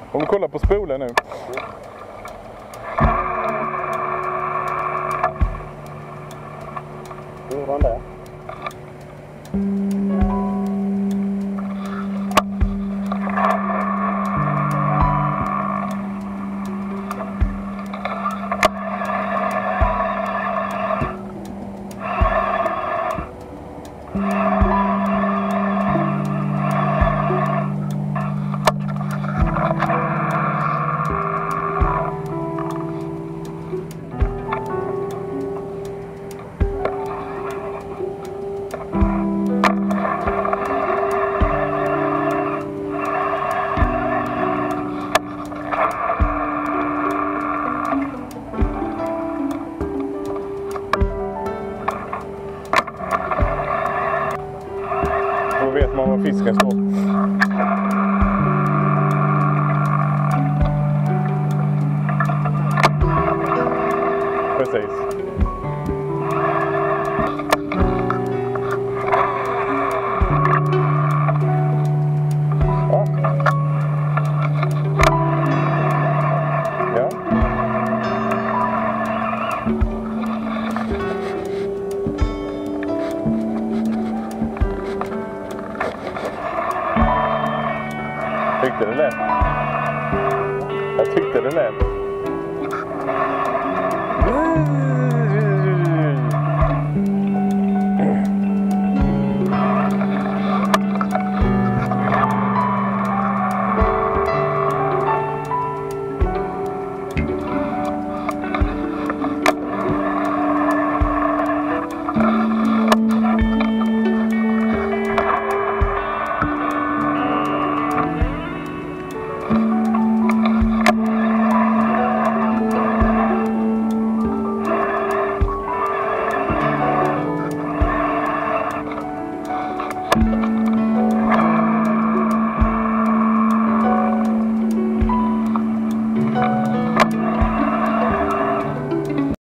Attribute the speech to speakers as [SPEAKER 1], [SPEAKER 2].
[SPEAKER 1] Om vi kollar på spolen nu.
[SPEAKER 2] Hur var det?
[SPEAKER 1] Då vet man var fisken står. Precis. Ja. Ja. Tyckte det lät. Jag tyckte det lät.